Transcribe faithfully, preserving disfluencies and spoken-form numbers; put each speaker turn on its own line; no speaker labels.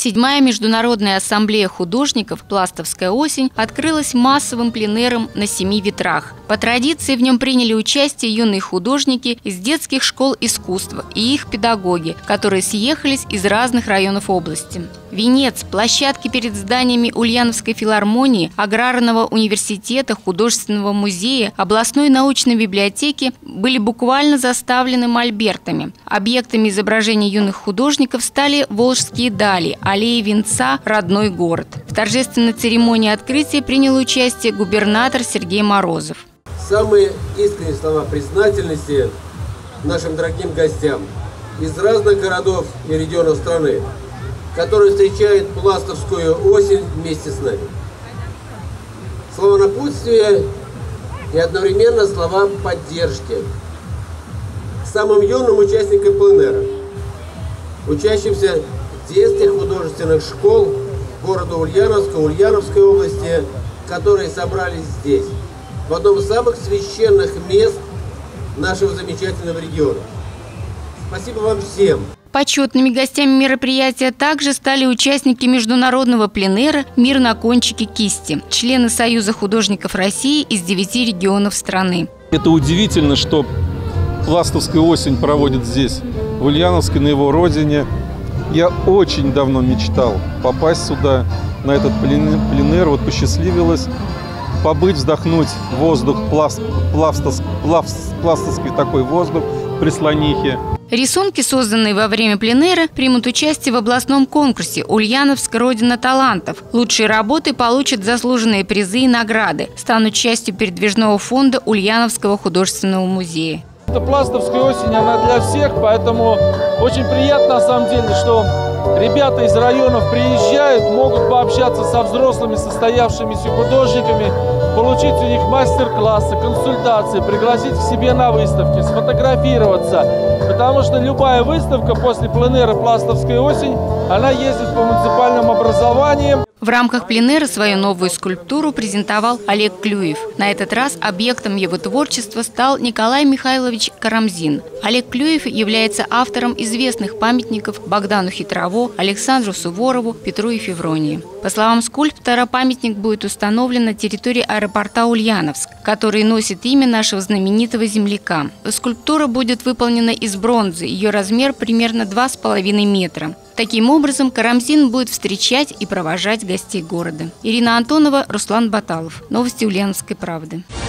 Седьмая международная ассамблея художников «Пластовская осень» открылась массовым пленэром на семи ветрах. По традиции в нем приняли участие юные художники из детских школ искусства и их педагоги, которые съехались из разных районов области. Венец, площадки перед зданиями Ульяновской филармонии, Аграрного университета, художественного музея, областной научной библиотеки были буквально заставлены мольбертами. Объектами изображений юных художников стали Волжские дали, аллея Венца, родной город. В торжественной церемонии открытия принял участие губернатор Сергей Морозов.
Самые искренние слова признательности нашим дорогим гостям из разных городов и регионов страны, которые встречают Пластовскую осень вместе с нами. Слова напутствия и одновременно слова поддержки самым юным участникам пленэра, учащимся детских художественных школ города Ульяновска, Ульяновской области, которые собрались здесь, в одном из самых священных мест нашего замечательного региона. Спасибо вам всем!
Почетными гостями мероприятия также стали участники международного пленэра «Мир на кончике кисти», члены Союза художников России из девяти регионов страны.
Это удивительно, что Пластовская осень проводит здесь, в Ульяновске, на его родине. Я очень давно мечтал попасть сюда, на этот пленэр. Вот посчастливилось побыть, вздохнуть воздух, пласт, пластовск, пласт, пластовский такой воздух при Слонихе.
Рисунки, созданные во время пленэра, примут участие в областном конкурсе «Ульяновск. Родина талантов». Лучшие работы получат заслуженные призы и награды, станут частью передвижного фонда Ульяновского художественного музея.
Это Пластовская осень, она для всех, поэтому очень приятно на самом деле, что ребята из районов приезжают, могут пообщаться со взрослыми состоявшимися художниками, получить у них мастер-классы, консультации, пригласить к себе на выставки, сфотографироваться. Потому что любая выставка после пленэра «Пластовская осень», она ездит по муниципальным образованиям.
В рамках пленэра свою новую скульптуру презентовал Олег Клюев. На этот раз объектом его творчества стал Николай Михайлович Карамзин. Олег Клюев является автором известных памятников Богдану Хитрову, Александру Суворову, Петру и Февронии. По словам скульптора, памятник будет установлен на территории аэропорта Ульяновск, который носит имя нашего знаменитого земляка. Скульптура будет выполнена из бронзы, ее размер примерно два с половиной метра. Таким образом, Карамзин будет встречать и провожать гостей города. Ирина Антонова, Руслан Баталов. Новости Ульяновской правды.